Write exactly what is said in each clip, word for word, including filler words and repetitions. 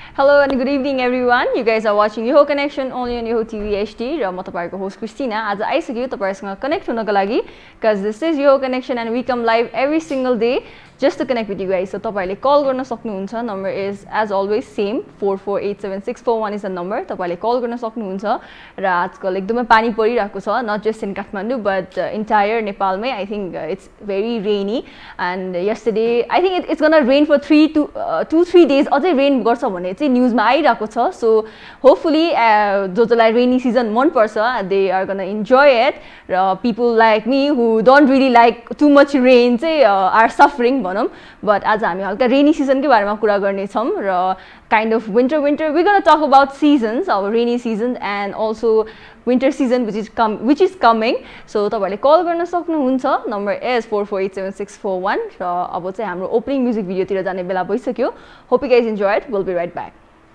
Hello and good evening everyone. You guys are watching Yoho Connection only on Yoho T V H D. र म तपाईहरुको host Christina. आज आइसक्यो तपाईहरुसँग connect हुनको लागि because this is Yoho Connection and we come live every single day just to connect with you guys. So तपाईहरुले call गर्न सक्नुहुन्छ. Number is as always same four four eight seven six four one is the number. तपाईहरुले call गर्न सक्नुहुन्छ र आजकल एकदमै पानी परिरहेको छ, not just in Kathmandu but uh, entire Nepal मै. I think uh, it's very rainy and yesterday I think it, it's going to rain for three to uh, two three days. अझै rain गर्छ भन्ने चाहिँ न्यूजमा आइरहेको छ. So hopefully uh, जो जसलाई rainy season मन पर्छ they are going to enjoy it. र people like me who don't really like too much rain चाहिँ uh, are suffering भनौं. But आज हामी हल्का rainy season के बारेमा कुरा गर्ने छौं र kind of winter winter we're going to talk about seasons, our rainy season and also winter season which is come which is coming. So तपाईहरुले कल गर्न सक्नुहुन्छ. Number is four four eight seven six four one र अब चाहिँ हाम्रो opening music video तिर जाने बेला भइसक्यो. Hope you guys enjoy it. We'll be right back.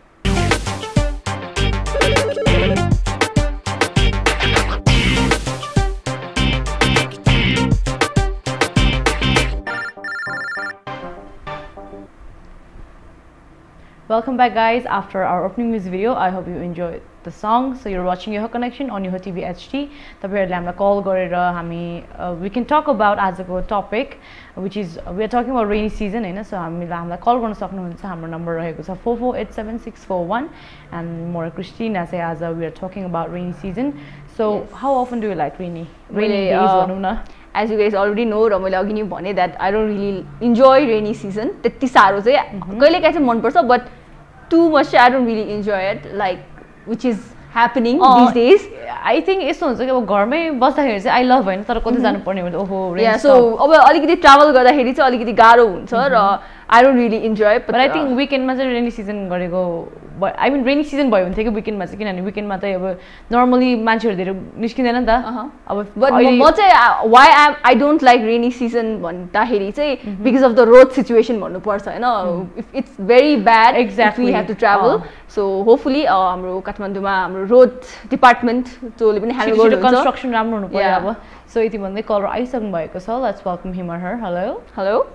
Welcome back guys after our opening music video. I hope you enjoyed the song. So you're watching Yoho Connection on Yoho T V H D. तपाईहरुले हामीलाई call गरेर हामी we can talk about आजको topic which is we are talking about rainy season हैन. So हामीलाई हामीलाई call गर्न सक्नुहुन्छ. हाम्रो नम्बर रहेको छ four four eight seven six four one and more Christina say as we are talking about rainy season. So yes. How often do you like rainy rainy days भनौं न? As you guys already know र मैले अघि नै भने that I don't really enjoy rainy season. त्यति सारो चाहिँ कहिलेकाहीँ चाहिँ मन पर्छ but too much I don't really enjoy it like which is happening uh, these days. I think यस्तो हुन्छ कि अब घरमै बस्दाखेरि चाहिँ I love हैन तर कतै जानु पर्ने हुन्छ ओहो rain. Yeah, so अब अलिकति ट्राभल गर्दाखेरि चाहिँ अलिकति गाह्रो हुन्छ र I don't really enjoy it. But, but I think weekend मा चाहिँ rainy season गरेको I mean rainy season भयो भने थियो कि weekend मा चाहिँ किनभने weekend मा चाहिँ अब normally मान्छेहरु धेरै निस्किदैन नि त. अब but म चाहिँ why I I don't like rainy season भन्दाखेरि चाहिँ because of the road situation भन्नु पर्छ हैन. If it's very bad exactly if we have to travel. So hopefully हाम्रो काठमाडौँमा हाम्रो road department जोले पनि ह्यान्डल गर्नुहुन्छ. construction राम्रो हुनु पर्यो अब. So यति भन्दै कलर आइसक्नु भएको छ. Let's welcome him or her. Hello. Hello.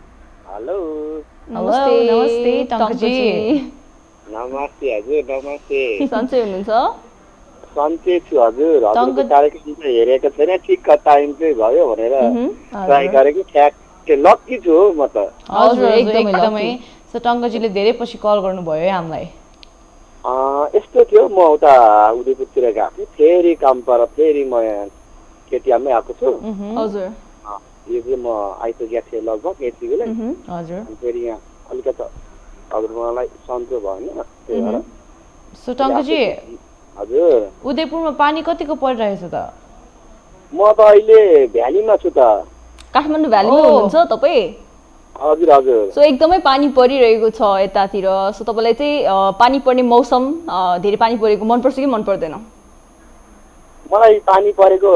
Hello. Hello. Namaste Tangkaji. नमस्ते हजुर नमस्ते. सन्चै हुनुहुन्छ? सन्चै छु हजुर. हजुरको कार्यक्रम चाहिँ हेरेको छैन ठिक टाइम चाहिँ भयो भनेर ट्राई गरेको ठ्याक्कै लक्की छु म त. हजुर एकदमै एकदमै. सो टङ्कजीले धेरै पछि कल गर्नुभयो है हामीलाई. अ यस्तो थियो म उता उदयपुरतिर गएको थिएँ फेरि काम पर फेरि म केटीआरमै आएको छु. हजुर. यो चाहिँ म आइपुगेको थिएँ लगभग यति बेला. हजुर. फेरि यहाँ अलिकति हजुर मलाई सन्चो भएन त्यही भएर. सो टङ्कजी हजुर उदयपुरमा पानी कतिको परिरहेछ त? म त अहिले भ्यालीमा छु त. काठमाडौँ भ्यालीमा हुनुहुन्छ तपाई? हजुर हजुर. सो एकदमै पानी परिरहेको छ यतातिर. सो तपाईलाई चाहिँ पानी पर्ने मौसम धेरै पानी परेको मन पर्छ कि मन पर्दैन? मलाई पानी परेको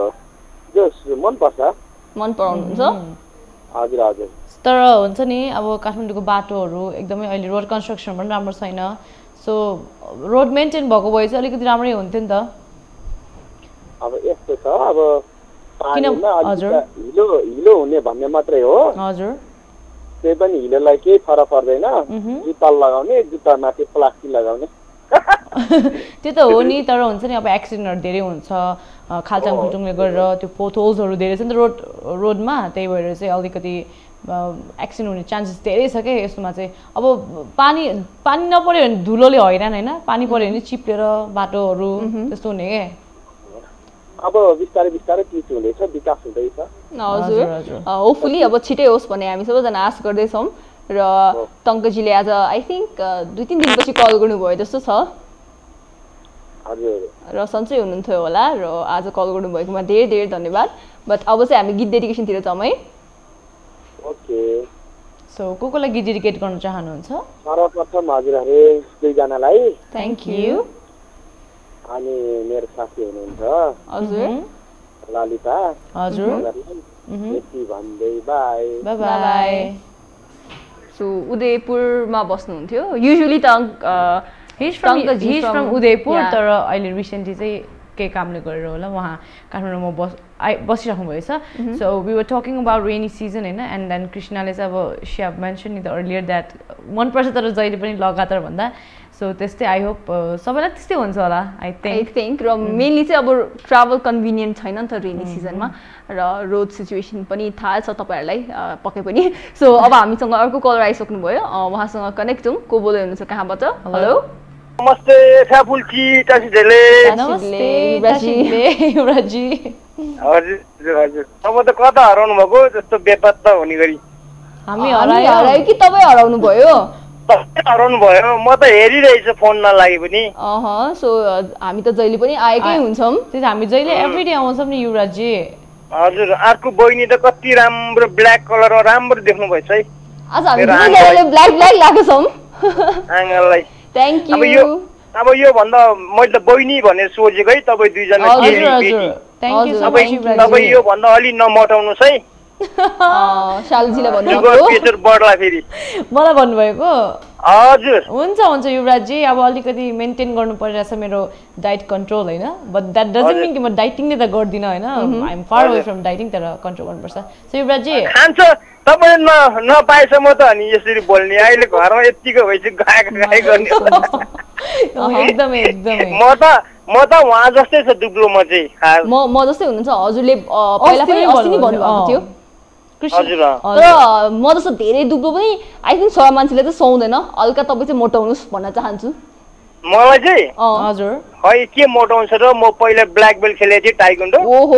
जो मन पर्छ. मन पराउनुहुन्छ? हजुर हजुर. तर हुन्छ नि अब काठमाडौँको बाटोहरू एकदमै अहिले रोड कन्स्ट्रक्सन पनि राम्रो छैन. सो रोड मेन्टेन भएको भए चाहिँ अलिकति राम्रै हुन्थ्यो नि त. अब यस्तो छ अब पानीमा हजुर हिलो हिलो हुने भन्ने मात्रै हो. हजुर. त्यही पनि हिलोलाई केही फरक पर्दैन. जुत्ता लगाउने जुत्ता माथि प्लास्टिक लगाउने. त्यो त हो नि तर हुन्छ नि अब एक्सिडेन्टहरु धेरै हुन्छ खाल्टाङ खुल्टुङले गरेर त्यो पोथहोल्सहरु धेरै छ नि त रोड रोडमा त्यही भएर चाहिँ अलिकति एक्सिडेन्ट हुने चान्सेस धेरै छ के यसमा चाहिँ. अब पानी पानी नपर्यो भने धुलोले हैरान हैन पानी पर्यो भने चिप्लेर बाटोहरु त्यस्तो हुने के. अब बिस्तारै बिस्तारै पिच हुँदैछ विकास हुँदैछ. हजुर. होपफुली अब छिटै होस् भन्ने हामी सबैजना आशा गर्दै छौं र टङ्कजीले आज आई थिंक दुई तीन दिनपछि कल गर्नुभयो जस्तो छ. हजुर. र सन्चै हुनुहुन्थ्यो होला र आज कल गर्नुभएकोमा धेरै धेरै धन्यवाद. बट अब चाहिँ हामी गीत डेडिकेसन तिर जाउँ है. ओके. सो को कोलाई गीत डेडिकेट गर्न चाहनुहुन्छ? सर्वप्रथम हजुरहरु दुई जनालाई थ्यांक यू. अनि मेरो साथी हुनुहुन्छ हजुर ललिता. हजुर. यति भन्दै बाइ. Bye bye. सो उदयपुरमा बस्नुहुन्थ्यो युजुअली त He's from he's from Udaipur तर अहिले रिसेन्टली चाहिँ के कामले गरेर होला उहाँ काठमाडौँमा बस आइ बसिराख्नु भएछ so we were talking about rainy season होइन एन्ड देन कृष्णले चाहिँ अब she have mention in the earlier that मनपर्छ तर जहिले पनि लगातार भन्दा सो त्यस्तै आई होप सबैलाई त्यस्तै हुन्छ होला आई थिङ्क आई थिङ्क र मेनली चाहिँ अब ट्राभल कन्भिनियन्ट छैन नि त रेनी सिजनमा र रोड सिचुएसन पनि थाहा छ तपाईँहरूलाई पक्कै पनि सो अब हामीसँग अर्को कलर आइसक्नुभयो उहाँसँग कनेक्ट हौँ को बोल्दै हुनुहुन्छ कहाँबाट हेलो नमस्ते फ्याफुल्की टासीले नमस्ते टासीले युवराजी हजुर हजुर अब त कता हराउनु भएको जस्तो बेपत्ता हुने गरी हामी हरायो कि तपाईँ हराउनु भयो हराउनु भयो म त हेरिरहेछु फोन नलागे पनि अह सो हामी त जहिले पनि आएकै हुन्छौँ त्यही हामी जहिले एभ्रीडे आउँछौँ नि युवराजी हजुर अर्को बहिनी त कति राम्रो ब्ल्याक कलरमा राम्रो देख्नु भएछ है आज हामी दुईजनाले ब्ल्याक ब्ल्याक लगाएको छौँ आँगनलाई थ्याङ्क अब यू यो अब यो भन्दा मैले त बहिनी भनेर सोचेको है तपाईँ दुईजना हजुर हजुर thank you so much Yuvraji तपाईँ यो भन्दा अलि नमटाउनुहोस् है शालुजीलाई भन्नु प्रेसर बढ्ला फेरि मलाई भन्नुभएको हजुर हुन्छ हुन्छ युवराजी अब अलिकति मेन्टेन गर्नु परिरहेछ मेरो डाइट कन्ट्रोल होइन बट द्याट डजन्ट मिन कि म डाइटिङ नै त गर्दिनँ होइन I am far away from dieting तर कन्ट्रोल गर्नुपर्छ सो युवराजी खान्छ तपाईँ न नपाएसम्म त अनि यसरी बोल्ने अहिले घरमा यतिको भएपछि गायक गाय गर्ने एकदमै एकदमै म त म त उहाँ जस्तै छ दुब्लो म चाहिँ म म जस्तै हुनुहुन्छ हजुरले पहिला पनि अस्ति नै भन्नुभएको थियो हजुर तर म जस्तो धेरै दुब्लो पनि आई थिङ्क सबै मान्छेले चाहिँ सुहाउँदैन हल्का तपाईँ चाहिँ मोटाउनुहोस् भन्न चाहन्छु मलाई चाहिँ हजुर खै के मोटाउँछ र म पहिला ब्ल्याक बेल्ट खेलेको थिएँ टाइकोन्डो ओहो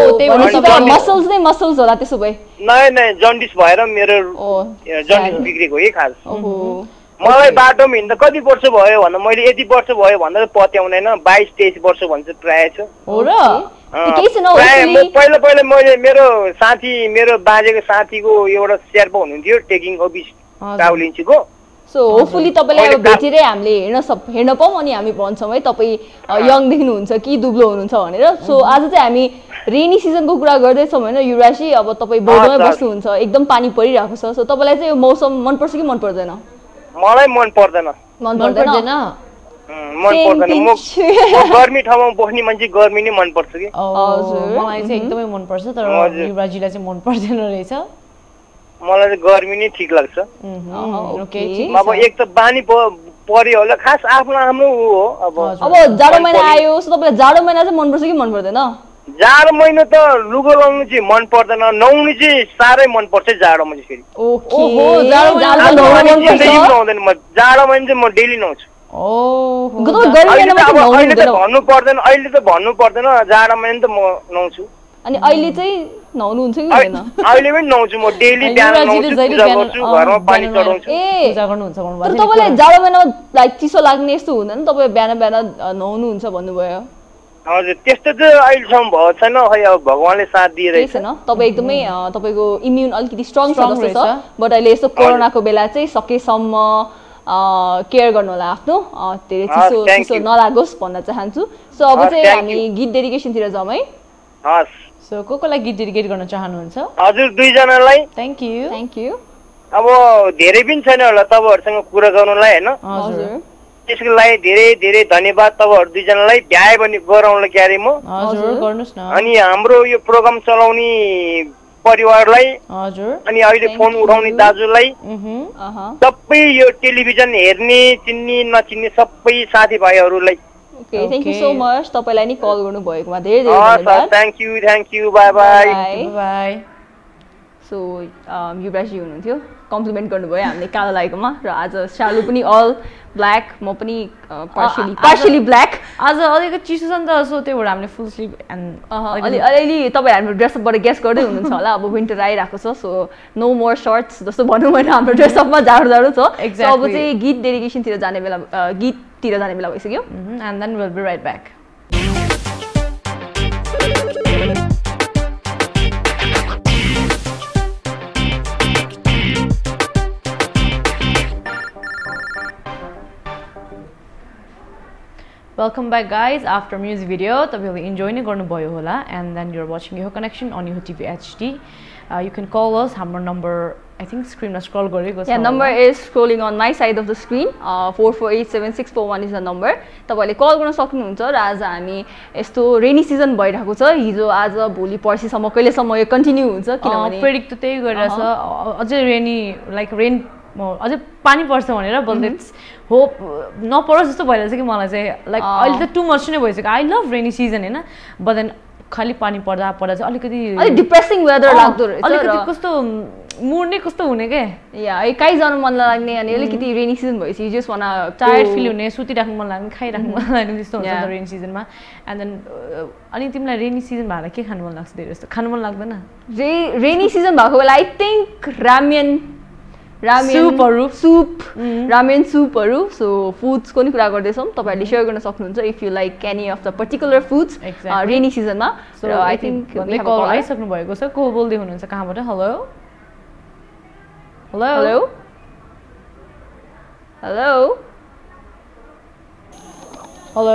मसल्स नै मसल्स होला त्यसो भए नै नै जन्डिस भएर मेरो जन्डिस बिग्रेको है खास मलाई बाटोमा हिँड्दा कति वर्ष भयो भन्दा मैले यति वर्ष भयो भन्दा पत्याउँदैन बाइस तेइस वर्ष भन्छ प्रायः छ हो र पहिला पहिला मैले मेरो साथी मेरो बाजेको साथीको एउटा शेर्पा हुनुहुन्थ्यो टेकिङ अफिस ट्राभलिङको सो होपफुली तपाईँलाई अब भेटेरै हामीले हेर्न सक हेर्न पाऊँ अनि हामी भन्छौँ है तपाईँ यङ देख्नुहुन्छ कि दुब्लो हुनुहुन्छ भनेर सो आज चाहिँ हामी रेनी सिजनको कुरा गर्दैछौँ होइन युवराजी अब तपाईँ बोर्डमै बस्नुहुन्छ एकदम पानी परिरहेको छ सो तपाईँलाई चाहिँ यो मौसम मनपर्छ कि मन पर्दैन मलाई मन पर्दैन मन पर्दैन मन पर्दैन म गर्मी ठाउँमा बस्ने मान्छे गर्मी नै मन पर्छ कि हजुर मलाई चाहिँ एकदमै मन पर्छ तर युवराजीलाई चाहिँ मन पर्दैन रहेछ मलाई चाहिँ गर्मी नै ठिक लाग्छ अब एक त बानी पर्यो होला खास आफ्नो आफ्नो हो अब अब जाडो महिना आयो सो तपाईँलाई जाडो महिना चाहिँ मनपर्छ कि मन पर्दैन जाडो महिना त लुगा लाउनु चाहिँ मन पर्दैन नुहाउनु चाहिँ साह्रै मन पर्छ जाडोमा चाहिँ फेरि नुहाउँदैन म जाडो महिना चाहिँ म डेली नुहाउँछु अहिले त भन्नु पर्दैन अहिले त भन्नु पर्दैन जाडो महिना त म नुहाउँछु अनि अहिले चाहिँ नुहाउनुहुन्छ कि हुँदैन अहिले पनि नुहाउँछु म डेली बिहान नुहाउँछु पूजा गर्छु घरमा पानी चढाउँछु ए पूजा गर्नुहुन्छ भन्नुभयो तर तपाईलाई जाडो महिनामा लाइक चिसो लाग्ने यस्तो हुँदैन तपाईँ बिहान बिहान नुहाउनुहुन्छ भन्नुभयो हजुर त्यस्तो चाहिँ अहिलेसम्म भएको छैन खै अब भगवानले साथ दिइरहेछ छैन तपाईँ एकदमै तपाईँको इम्युन अलिकति स्ट्रङ छ जस्तो छ बट अहिले यस्तो कोरोनाको बेला चाहिँ सकेसम्म केयर गर्नु होला आफ्नो धेरै चिसो चिसो नलागोस् भन्न चाहन्छु सो अब चाहिँ हामी गीत डेडिकेसनतिर जाउँ है हस् सो को कोलाई गीत डेडिकेट गर्न चाहनुहुन्छ हजुर दुईजनालाई थ्याङ्क यू थ्याङ्क यू अब धेरै पनि छैन होला तपाईँहरूसँग कुरा गर्नुलाई होइन हजुर त्यसको लागि धेरै धेरै धन्यवाद तपाईँहरू दुईजनालाई भ्याए भने गराउनलाई क्यारे म हजुर गर्नुस् न अनि हाम्रो यो प्रोग्राम चलाउने परिवारलाई हजुर अनि अहिले फोन उठाउने दाजुलाई सबै यो टेलिभिजन हेर्ने चिन्ने नचिन्ने सबै साथीभाइहरूलाई okay thank you so much तपाईँलाई नि कल गर्नु भएकोमा धेरै धेरै धन्यवाद thank you thank you bye bye bye so Yuvraji हुनुहुन्थ्यो कम्प्लिमेन्ट गर्नुभयो हामीले कालो लागेकोमा र आज शालु पनि अल ब्ल्याक म पनि पार्शियली पार्शियली ब्ल्याक आज अलिकति चिसो छ नि त सो त्यही भएर हामीले फुल स्लिभ एन्ड अलि अलिअलि तपाईँ हाम्रो ड्रेसअपबाट गेस गर्दै हुनुहुन्छ होला अब विन्टर आइरहेको छ सो नो मोर सर्ट्स जस्तो भनौँ होइन हाम्रो ड्रेसअपमा जाडो जाडो छ अब चाहिँ गीत डेडिकेसनतिर जाने बेला गीततिर जाने बेला भइसक्यो and then will be right back Welcome back guys after music video. तपाईहरुले enjoy नै गर्नुभयो होला and then you're watching Yoho Connection on Yoho T V H D you can call us हाम्रो number I think screen is scroll गरेको छ Yeah, number is scrolling on my side of the screen. uh, four four eight seven six four one is the number. तपाईले call गर्न सक्नुहुन्छ र आज हामी यस्तो रेनी सिजन भइरहेको छ हिजो आज भोलि पर्सिसम्म कहिलेसम्म यो कन्टिन्यू हुन्छ किनभने प्रेडिक्ट त त्यही गरिरहेछ अझै रेनी लाइक रेन अझै पानी पर्छ भनेर बट इट्स होप नपरोस् जस्तो भइरहेछ कि मलाई चाहिँ लाइक अहिले त टु मच नै भइसक्यो आई लभ रेनी सिजन हैन बट देन खाली पानी पर्दा पर्दा चाहिँ अलिकति अलि डिप्रेसिङ वेदर लाग्दो रहेछ अलिकति कस्तो मुड नै कस्तो हुने के या है कहीँ जानु मन लाग्ने अनि अलिकति रेनी सिजन भएपछि जस्ट वान टायर्ड फिल हुने सुतिराख्नु मन लाग्ने खाइराख्नु मन लाग्ने त्यस्तो हुन्छ रेनी सिजनमा एन्ड देन अनि तिमीलाई रेनी सिजन भएर के खानु मन लाग्छ धेरै जस्तो खानु मन लाग्दैन रे रेनी सिजन भएको बेला आई थिङ्क रामेन रामेन सुपहरू सुप रामेन सुपहरू सो फुड्सको नि कुरा गर्दैछौँ तपाईँहरूले सेयर गर्न सक्नुहुन्छ if you like any of the particular foods rainy सिजनमा सो आई थिङ्क कल आइसक्नु भएको छ को बोल्दै हुनुहुन्छ कहाँबाट hello hello hello hello hello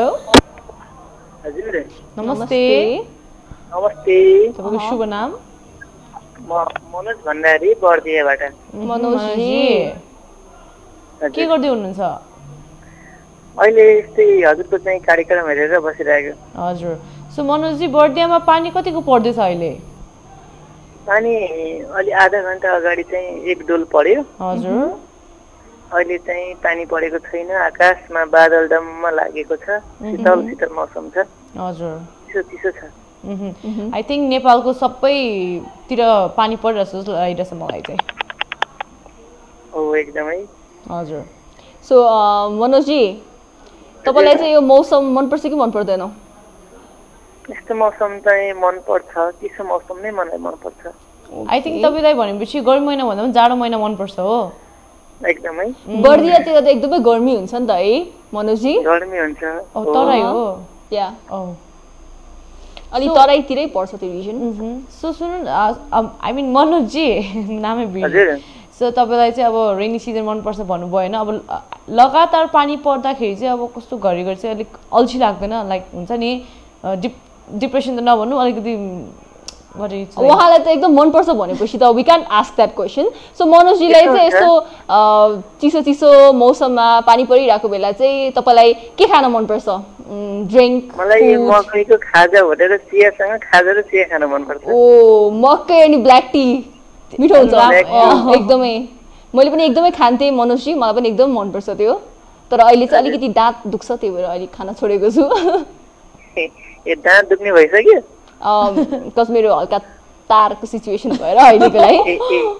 हजुर नमस्ते नमस्ते तपाईँको शुभ नाम म मनोज भण्डारी बर्दियाबाट मनोज जी के गर्दै हुनुहुन्छ अहिले यस्तै हजुरको चाहिँ कार्यक्रम हेरेर बसिरहेको हजुर सो मनोज जी बर्दियामा पानी कतिको पर्दैछ अहिले पानी अलि आधा घन्टा अगाडि चाहिँ एक डोल पर्यो हजुर अहिले चाहिँ पानी परेको छैन आकाशमा बादल डम्म लागेको छ शीतल शीतल मौसम छ हजुर चिसो चिसो छ आई थिङ्क नेपालको सबैतिर पानी परिरहेछ जस्तो लागिरहेछ मलाई चाहिँ हो एकदमै हजुर सो मनोजजी तपाईँलाई चाहिँ यो मौसम मनपर्छ कि मन पर्दैन यस्तो मौसम चाहिँ मनपर्छ चिसो मौसम नै मलाई मनपर्छ आई थिङ्क तपाईँलाई भनेपछि गर्मी महिना भन्दा पनि जाडो महिना मनपर्छ हो एकदमै बर्दियातिर त एकदमै गर्मी हुन्छ नि त है मनोजजी गर्मी हुन्छ तराई हो या अलि तराईतिरै पर्छ त्यो रिजन सो सुन्नु आई मिन मनोजजी नामै बिर्सेँ सो तपाईँलाई चाहिँ अब रेनी सिजन मनपर्छ भन्नुभयो होइन अब लगातार पानी पर्दाखेरि चाहिँ अब कस्तो घरिघरि चाहिँ अलिक अल्छी लाग्दैन लाइक हुन्छ नि डिप डिप्रेसन त नभन्नु अलिकति उहाँलाई त एकदम मनपर्छ भनेपछि त we can ask that question so मनोजजीलाई चाहिँ यस्तो चिसो चिसो मौसममा पानी परिरहेको बेला चाहिँ तपाईँलाई के खान मनपर्छ ड्रिङ्क मलाई मकैको खाजा भनेर चियासँग खाजा र चिया खान मनपर्छ ओ मकै अनि ब्ल्याक टी मिठो हुन्छ एकदमै मैले पनि एकदमै खान्थेँ मनोजजी मलाई पनि एकदम मनपर्छ त्यो तर अहिले चाहिँ अलिकति दाँत दुख्छ त्यही भएर अलिक खान छोडेको छु ए दाँत दुख्ने भइसक्यो कस मेरो हल्का तारको सिचुएसन भएर अहिलेको लागि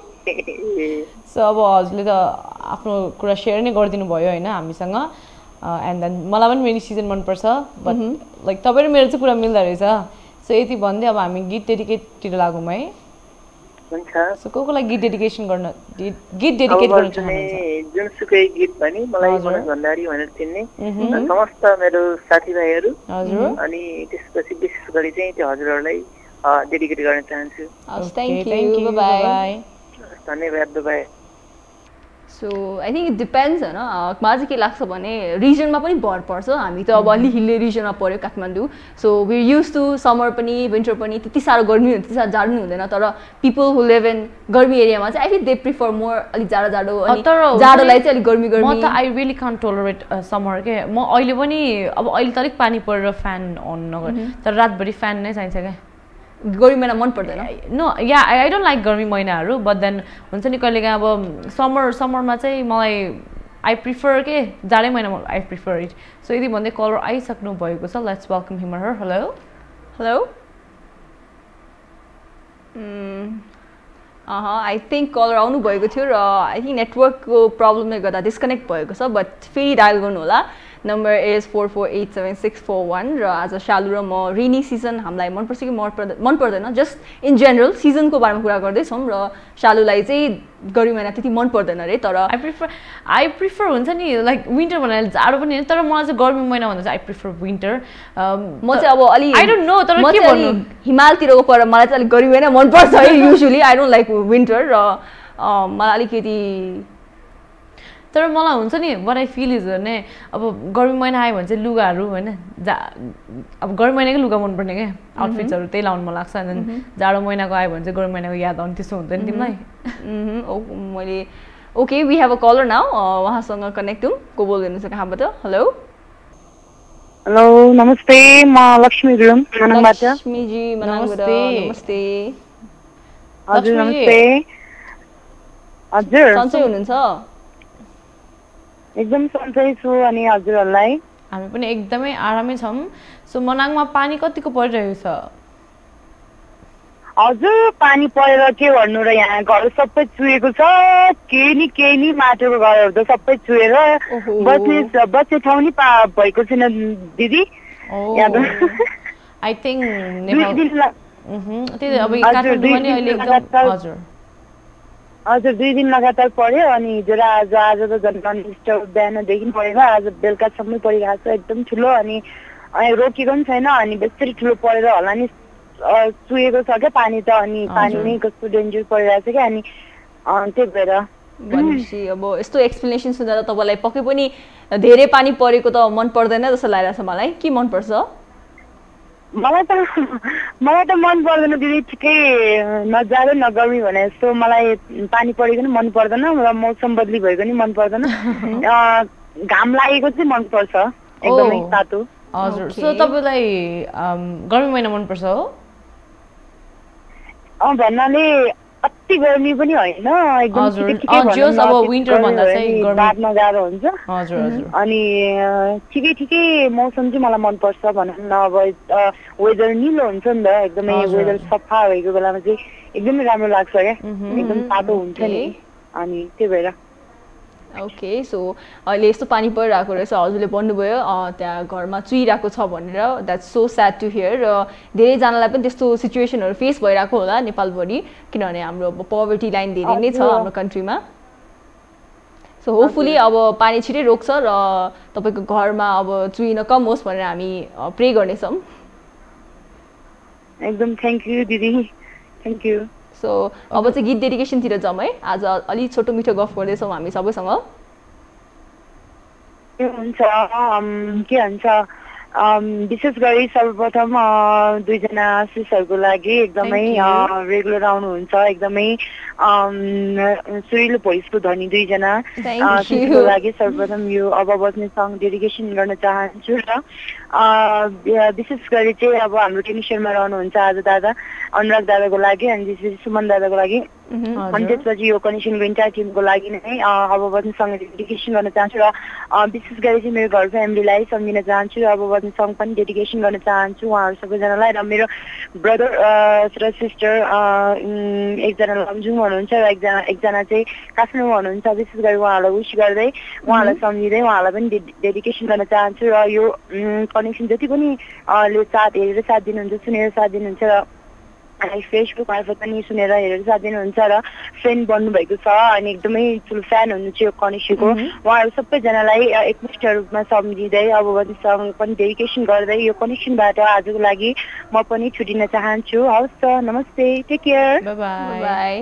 सो अब हजुरले त आफ्नो कुरा सेयर नै गरिदिनु भयो होइन हामीसँग एन्ड देन मलाई पनि रेनी सिजन मनपर्छ बट लाइक तपाईँ र मेरो चाहिँ कुरा मिल्दो रहेछ सो यति भन्दै अब हामी गीत डेडिकेटतिर लागौँ है हुन्छ सो को को लागि गीत डेडिकेसन गर्न गीत डेडिकेट गर्न चाहनुहुन्छ जुनसुकै गीत पनि मलाई मनोज भण्डारी भनेर चिन्ने समस्त मेरो साथीभाइहरू हजुर अनि त्यसपछि विशेष गरी चाहिँ त्यो हजुरहरूलाई डेडिकेट गर्न चाहन्छु थ्याङ्क यू बाइ बाइ धन्यवाद bye so I think it depends होइन मलाई चाहिँ के लाग्छ भने रिजनमा पनि भर पर्छ हामी त अब अलि हिल्ली रिजनमा पऱ्यो Kathmandu so we use to summer पनि विन्टर पनि त्यति साह्रो गर्मी हुँदैन त्यति साह्रो जाडो हुँदैन तर पिपल हु लिभ इन गर्मी एरियामा चाहिँ I think they prefer more अलिक जाडो जाडो अनि जाडोलाई चाहिँ अलिक गर्मी गर्मी म त I really can't tolerate summer के म अहिले पनि अब अहिले त अलिक पानी परेर फ्यान अन नगर्ने तर रातभरि फ्यान नै चाहिन्छ क्या गर्मी महिना मन पर्दैन no yeah I don't like गर्मी महिनाहरू बट देन हुन्छ नि कहिलेकाहीँ अब समर समरमा चाहिँ मलाई आई प्रिफर के जाडै महिनामा आई प्रिफर इट सो यदि भन्दै कलर आइसक्नु भएको छ let's welcome him her hello hello uh I think caller आउनुभएको थियो र आई थिङ्क नेटवर्कको प्रब्लमले गर्दा डिस्कनेक्ट भएको छ बट फेरि डायल गर्नु होला number is four four eight seven six four one र आज शालु र म रेनी सिजन हामीलाई मनपर्छ कि मन पर्दैन मन पर्दैन जस्ट इन जेनरल सिजनको बारेमा कुरा गर्दैछौँ र शालुलाई चाहिँ गर्मी महिना त्यति मन पर्दैन अरे तर आई प्रिफर आई प्रिफर हुन्छ नि लाइक विन्टर भनेर जाडो पनि होइन तर मलाई चाहिँ गर्मी महिना भन्दा चाहिँ आई प्रिफर विन्टर म चाहिँ अब अलिक आई डोन्ट नो तर के भन्नु हिमालतिरको पर मलाई चाहिँ अलिक गर्मी महिना मनपर्छ है usually I don't like winter र मलाई अलिकति तर मलाई हुन्छ नि what I feel is भने अब गर्मी महिना आयो भने चाहिँ लुगाहरू हैन अब गर्मी महिनाकै लुगा मन पर्ने के आउटफिट्सहरू त्यही लाउन मन लाग्छ अनि जाडो महिनाको आयो भने चाहिँ गर्मी महिनाको याद आउने त्यस्तो हुँदैन तिमीलाई मैले okay we have a caller now उहाँसँग कनेक्ट हौँ को बोल्नुहुन्छ कहाँबाट हेलो हेलो नमस्ते म लक्ष्मी गुरुङ मनाङबाट लक्ष्मीजी मनाङबाट नमस्ते हजुर नमस्ते हजुर सन्चै हुनुहुन्छ एकदम सन्चै छु अनि हजुरहरुलाई हामी पनि एकदमै आरामै छौं सो मनाङमा पानी कतिको परिरहेको छ हजुर पानी परेर के भन्नु र यहाँ घर सबै चुएको छ केही नि केही नि माटोको घरहरु त सबै चुएर बस्ने बस्ने ठाउँ नि भएको छैन दिदी आई थिंक नेपाल mhm त्यही अब काठमाडौँमा नि अहिले एकदम हजुर हजुर दुई दिन लगातार पर्यो अनि हिजो र आज आज त झन् ननस्टप बिहानदेखि परेर आज बेलुकासम्म परिरहेको छ एकदम ठुलो अनि रोकेको पनि छैन अनि बेसरी ठुलो परेर होला नि चुएको छ क्या पानी त अनि पानी नै कस्तो डेन्जर परिरहेको छ क्या अनि त्यही भएर भनेपछि अब यस्तो एक्सप्लेनेसन सुनेर तपाईलाई पक्कै पनि धेरै पानी परेको त मन पर्दैन जस्तो लागिरहेछ मलाई के मन पर्छ मलाई त मलाई त मन पर्दैन दिदी ठिकै नजाडो नगर्मी भने जस्तो मलाई पानी परेको नि मन पर्दैन र मौसम बदली भएको नि मन पर्दैन घाम लागेको चाहिँ मन पर्छ एकदमै तातो हजुर सो तपाईलाई गर्मी महिना मन पर्छ हो अ भन्नाले अति गर्मी पनि हैन एकदम ठिकै ठिकै अब विन्टर भन्दा चाहिँ गर्मी बादमा गाह्रो हुन्छ हजुर हजुर अनि ठिकै ठिकै मौसम चाहिँ मलाई मन पर्छ भनौँ न अब वेदर निलो हुन्छ नि त एकदमै वेदर सफा भएको बेलामा चाहिँ एकदमै राम्रो लाग्छ क्या एकदम तातो हुन्छ नि अनि त्यही भएर ओके सो अहिले यस्तो पानी परिरहेको रहेछ हजुरले भन्नुभयो त्यहाँ घरमा चुइरहेको छ भनेर that's so sad to hear र धेरैजनालाई पनि त्यस्तो सिचुएसनहरू फेस भइरहेको होला नेपालभरि किनभने हाम्रो पोभर्टी लाइन धेरै नै छ हाम्रो कन्ट्रीमा सो होपफुली अब पानी छिटै रोक्छ र तपाईँको घरमा अब चुइन कम होस् भनेर हामी प्रे गर्नेछौँ एकदम थ्याङ्क यू दिदी थ्याङ्क यू सो अब चाहिँ गीत डेडिकेसनतिर जाउँ है आज अलि छोटो मिठो गफ गर्दैछौँ हामी सबैसँग के हुन्छ के भन्छ विशेष गरी सर्वप्रथम दुईजना सिस्टरको लागि एकदमै रेगुलर आउनुहुन्छ एकदमै सुरिलो भोइसको धनी दुईजना सिस्टरको लागि सर्वप्रथम यो अब बज्ने सङ्ग डेडिकेसन गर्न चाहन्छु र विशेष गरी चाहिँ अब हाम्रो टेक्निसियनमा रहनुहुन्छ आज दादा अनुराग दादाको लागि अनि त्यसपछि सुमन दादाको लागि अनि त्यसपछि यो कनेक्सनको इन्टायर टिमको लागि नै अब बज्ने सङ्ग डेडिकेसन गर्न चाहन्छु र विशेष गरी चाहिँ मेरो घर फ्यामिलीलाई सम्झिन चाहन्छु र अब बज्ने सङ्ग पनि डेडिकेसन गर्न चाहन्छु उहाँहरू सबैजनालाई र मेरो ब्रदर र सिस्टर एकजना लमजुङ हुनुहुन्छ र एकजना एकजना चाहिँ काठमाडौँमा हुनुहुन्छ विशेष गरी उहाँहरूलाई विश गर्दै उहाँहरूलाई सम्झिँदै उहाँहरूलाई पनि डेडिकेसन गर्न चाहन्छु र यो कनेक्सन जति पनि ले साथ हेरेर साथ दिनुहुन्छ सुनेर साथ दिनुहुन्छ र फेसबुक मार्फत पनि सुनेर हेरेर साथ दिनुहुन्छ र फ्रेन्ड बन्नुभएको छ अनि एकदमै ठुलो फ्यान हुनुहुन्छ यो कनेक्सनको उहाँहरू सबैजनालाई एकमुष्ट रूपमा सम्झिँदै अब सँग पनि डेडिकेसन गर्दै यो कनेक्सनबाट आजको लागि म पनि छुटिन चाहन्छु हवस् त नमस्ते take care bye bye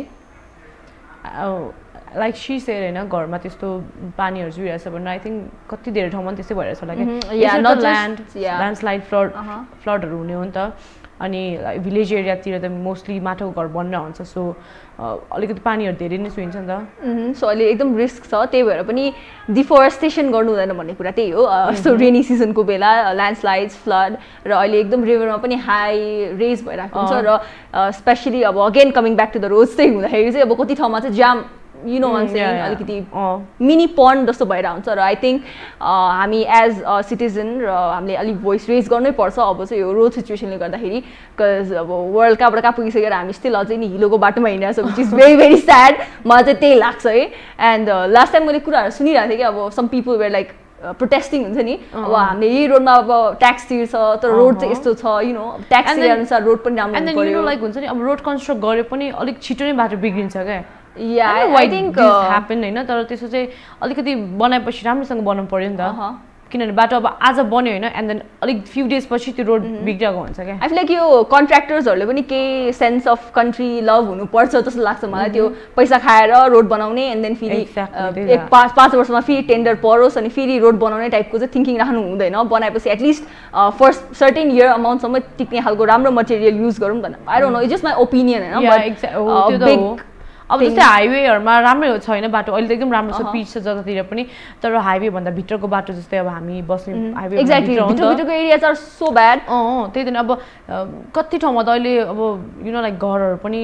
like she said हैन घरमा त्यस्तो पानीहरु जुइरहेछ भनेर आई थिंक कति धेरै ठाउँमा त्यस्तै भइरहेछ होला के या नट ल्यान्ड ल्यान्डस्लाइड फ्लड फ्लडहरु हुने हो नि त अनि भिलेज एरियातिर त मोस्टली माटोको घर बन्न हुन्छ सो अलिकति पानीहरु धेरै नै सुइन्छ नि त सो अहिले एकदम रिस्क छ त्यही भएर पनि डिफोरेस्टेसन गर्नु हुँदैन भन्ने कुरा त्यही हो सो रेनी सिजनको बेला ल्यान्डस्लाइड्स फ्लड र अहिले एकदम रिभरमा पनि हाई रेज भइरहेको हुन्छ र स्पेशली अब again coming back to the roads चाहिँ हुँदाखेरि चाहिँ अब कति ठाउँमा चाहिँ जाम यु नो वान सेङ अलिकति मिनी पन्ड जस्तो भएर हुन्छ र आई थिङ्क हामी एज अ सिटिजन र हामीले अलिक भोइस रेज गर्नै पर्छ अब चाहिँ यो रोड सिचुएसनले गर्दाखेरि बिकज अब वर्ल्ड कहाँबाट कहाँ पुगिसकेर हामी स्टिल अझै नि हिलोको बाटोमा हिँडिरहेको छ which is very very sad मलाई चाहिँ त्यही लाग्छ है एन्ड लास्ट टाइम मैले कुराहरू सुनिरहेको थिएँ कि अब some people were like protesting हुन्छ नि अब हामीले यही रोडमा अब ट्याक्स तिर्छ तर रोड चाहिँ यस्तो छ यु नो ट्याक्स तिरे अनुसार रोड पनि राम्रो हुनु पर्यो लाइक हुन्छ नि अब रोड कन्स्ट्रक्ट गरे पनि अलिक छिटो नै बाटो बिग्रिन्छ क्या या आई थिंक ह्यापन हैन तर त्यसो चाहिँ अलिकति बनाएपछि राम्रोसँग बनाउनु पर्यो नि त किनभने बाटो अब आज बन्यो होइन एन्ड देन अलिक फ्यु डेज पछि त्यो रोड बिग्रिएको हुन्छ क्या आई फिल लाइक यो कन्ट्र्याक्टर्सहरूले पनि केही सेन्स अफ कन्ट्री लभ हुनुपर्छ जस्तो लाग्छ मलाई त्यो पैसा खाएर रोड बनाउने एन्ड देन फेरि एक पाँच पाँच वर्षमा फेरि टेन्डर परोस् अनि फेरि रोड बनाउने टाइपको चाहिँ थिङ्किङ राख्नु हुँदैन बनाएपछि एटलिस्ट फर्स्ट सर्टेन इयर अमाउन्टसम्म टिक्ने खालको राम्रो मटेरियल युज गरौँ भनेर I don't know it's just my opinion होइन अब जस्तै हाइवेहरूमा राम्रै छैन बाटो अहिले त एकदम राम्रो छ पिच छ जतातिर पनि तर हाइवे भन्दा भित्रको बाटो जस्तै अब हामी बस्ने हाइवे एक्ज्याक्टली भित्रको एरियाज आर सो ब्याड अँ त्यही त अब कति ठाउँमा त अहिले अब यु नो लाइक घरहरू पनि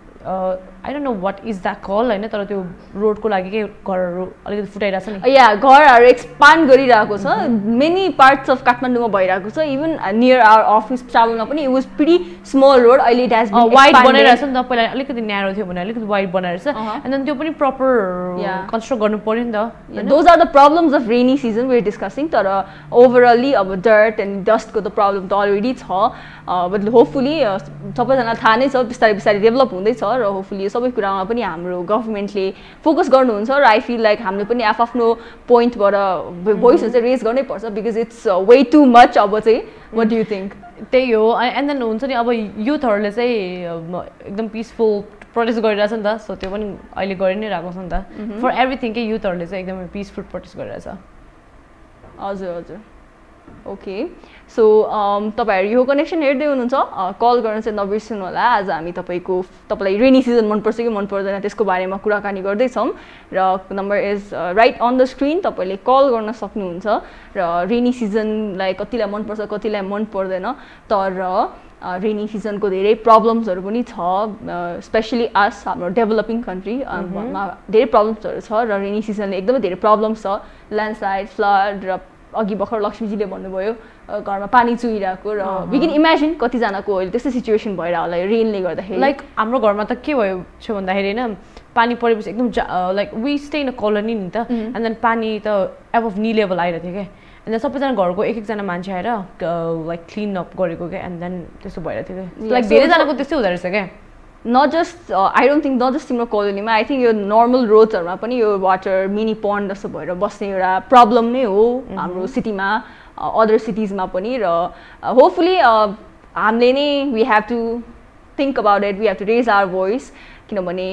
I don't know what is that call होइन तर त्यो रोडको लागि के घरहरू अलिकति फुटाइरहेको छ नि या घरहरू एक्सपान्ड गरिरहेको छ मेनी पार्ट्स अफ काठमाडौँमा भइरहेको छ इभन नियर आवर अफिस ट्राभलमा पनि it was pretty small road अहिले इट हेज बीन वाइड बनाइरहेछ नि त पहिला अलिकति न्यारो थियो भने अलिकति वाइड बनाइरहेछ एन्ड देन त्यो पनि प्रपर कन्स्ट्रक्ट गर्नु पर्यो नि त those are the problems of rainy season we are discussing तर ओभरअली अब डर्ट एन्ड डस्टको त प्रब्लम त अलरेडी छ बट होपफुली सबैजनालाई थाहा नै छ बिस्तारै बिस्तारै डेभलप हुँदैछ र होपफुली सबै कुरामा पनि हाम्रो गभर्मेन्टले फोकस गर्नुहुन्छ र आई फिल लाइक हामीले पनि आफ्नो पोइन्टबाट भोइसहरू चाहिँ रेज गर्नै पर्छ because it's way too much अब चाहिँ वाट डु यु थिङ्क त्यही हो एन्ड देन हुन्छ नि अब युथहरूले चाहिँ एकदम पिसफुल प्रोटेस्ट गरिरहेछ नि त सो त्यो पनि अहिले गरि नै रहेको छ नि त फर एभ्रिथिङ के युथहरूले चाहिँ एकदमै पिसफुल प्रोटेस्ट गरिरहेछ हजुर हजुर ओके सो तपाईँहरू यो कनेक्सन हेर्दै हुनुहुन्छ कल गर्न चाहिँ नबिर्सनु होला आज हामी तपाईँको तपाईँलाई रेनी सिजन मनपर्छ कि मन पर्दैन त्यसको बारेमा कुराकानी गर्दैछौँ र number is right on the screen तपाईँले कल गर्न सक्नुहुन्छ र रेनी सिजनलाई कतिलाई मनपर्छ कतिलाई मन पर्दैन तर रेनी सिजनको धेरै प्रब्लम्सहरू पनि छ स्पेसली आस हाम्रो डेभलपिङ कन्ट्रीमा धेरै प्रब्लम्सहरू छ र रेनी सिजनले एकदमै धेरै प्रब्लम्स छ ल्यान्डस्लाइड फ्लड र अघि भर्खर लक्ष्मीजीले भन्नुभयो घरमा पानी चुहिरहेको र वी क्यान इमेजिन कतिजनाको अहिले त्यस्तै सिचुएसन भएर होला रेनले गर्दाखेरि लाइक हाम्रो घरमा त के भयो छ भन्दाखेरि होइन पानी परेपछि एकदम like we stay in a colony नि त एन्ड देन पानी त एबभ नी लेभल आइरहेको थियो क्या एन्ड देन सबैजना घरको एक एकजना मान्छे आएर लाइक क्लिन अप गरेको क्या एन्ड देन त्यस्तो भइरहेको थियो क्या लाइक धेरैजनाको त्यस्तै हुँदो रहेछ क्या not just I don't think not just तिम्रो कोलोनीमा आई थिङ्क यो नर्मल रोड्सहरूमा पनि यो वाटर मिनी पन्ड जस्तो भएर बस्ने एउटा प्रब्लम नै हो हाम्रो सिटीमा अदर सिटिजमा पनि र होपफुली हामीले नै we have to think about it we have to raise our voice किनभने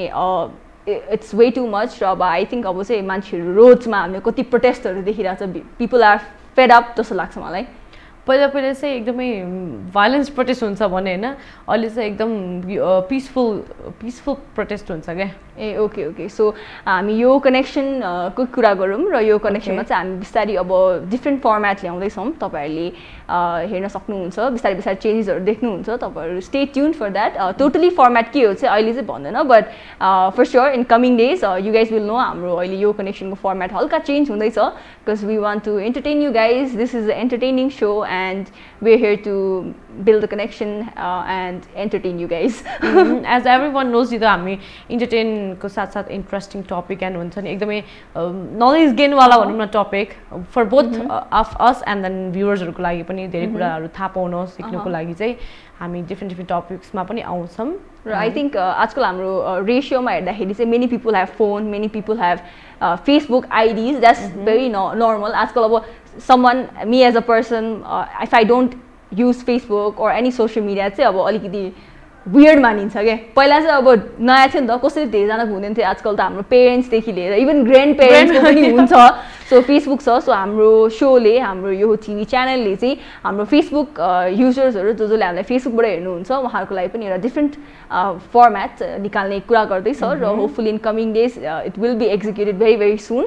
इट्स वे टु मच र अब आई थिङ्क अब चाहिँ मान्छेहरू रोड्समा हामीले कति प्रोटेस्टहरू देखिरहेको छ पिपल आर फेड अप जस्तो लाग्छ मलाई पहिला पहिला चाहिँ एकदमै भाइलेन्स प्रोटेस्ट हुन्छ भने होइन अहिले चाहिँ एकदम पिसफुल पिसफुल प्रोटेस्ट हुन्छ क्या ए ओके ओके सो हामी यो कनेक्सनको कुरा गरौँ र यो कनेक्सनमा चाहिँ हामी बिस्तारै अब डिफ्रेन्ट फर्मेट ल्याउँदैछौँ तपाईँहरूले हेर्न सक्नुहुन्छ बिस्तारै बिस्तारै चेन्जेसहरू देख्नुहुन्छ तपाईँहरू stay tune for that totally format के हो चाहिँ अहिले चाहिँ भन्दैन but for sure in coming days you guys will know हाम्रो अहिले यो कनेक्सनको फर्मेट हल्का चेन्ज हुँदैछ because we want to entertain you guys this is a entertaining show and we're here to build a connection uh, and entertain you guys. mm-hmm. As everyone knows, you know, entertain ko sath sath interesting topic and huncha ni ekdamai knowledge gain wala bhanau na topic for both mm-hmm. uh, of us and then viewers haruko लागि पनि धेरै कुराहरु थाहा पाउन सिक्नको लागि चाहिँ हामी different different टपिक्समा पनि आउँछौँ र आई थिङ्क आजकल हाम्रो रेसियोमा हेर्दाखेरि चाहिँ many people have phone many people have Facebook IDs that's very normal आजकल अब someone me as a person if I don't use Facebook or any social media चाहिँ अब अलिकति वियर्ड मानिन्छ क्या पहिला चाहिँ अब नयाँ थियो नि त कसरी धेरैजनाको हुँदैन थियो आजकल त हाम्रो पेरेन्ट्सदेखि लिएर इभन ग्रान्ड पेरेन्ट्सको पनि हुन्छ सो फेसबुक छ सो हाम्रो सोले हाम्रो यो टिभी च्यानलले चाहिँ हाम्रो फेसबुक युजर्सहरू जो जसले हामीलाई फेसबुकबाट हेर्नुहुन्छ उहाँहरूको लागि पनि एउटा डिफ्रेन्ट फर्मेट निकाल्ने कुरा गर्दैछ र hopefully in coming days it will be executed very very soon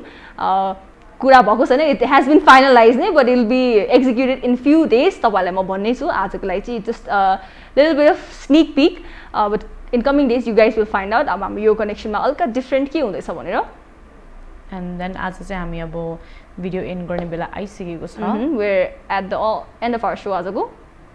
कुरा भएको छैन इट हेज बिन फाइनलाइज नै but it will be executed in few days तपाईँहरूलाई म भन्ने छु आजको लागि चाहिँ just little bit of sneak peek but in coming days you guys will find out अब हाम्रो यो कनेक्सनमा हल्का डिफ्रेन्ट के हुँदैछ भनेर एन्ड देन आज चाहिँ हामी अब भिडियो एन्ड गर्ने बेला आइसकेको छ we're at the end of our show आजको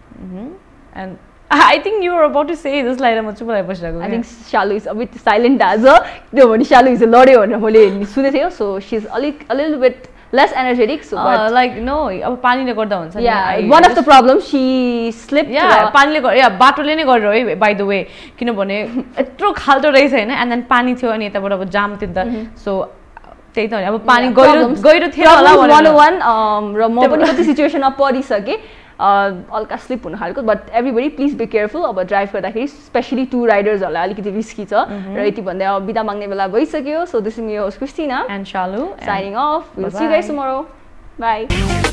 end I think you were about to say this like I'm चुप भएर बसिरहेको I think Shalu is a bit silent as a किनभने Shalu is a लड्यो भनेर मैले सुनेको थिएँ so she's a little, a little bit less energetic so uh, but like no अब पानीले गर्दा हुन्छ नि yeah one of the problems she slipped yeah पानीले गर्दा या बाटोले नै गर्यो है by the way किनभने यत्रो खाल्टो रहेछ हैन and then पानी थियो अनि यताबाट अब जाम थियो नि त so त्यही त अब पानी गहिरो गहिरो थियो होला भनेर one र म पनि कति सिचुएसनमा परिसके हल्का स्लिप हुन खालको but everybody please be careful अब ड्राइभ गर्दाखेरि स्पेशली टु राइडर्सहरूलाई अलिकति रिस्की छ र यति भन्दै अब बिदा माग्ने बेला भइसक्यो so this is me host Christina and Shalu signing off will see you guys tomorrow by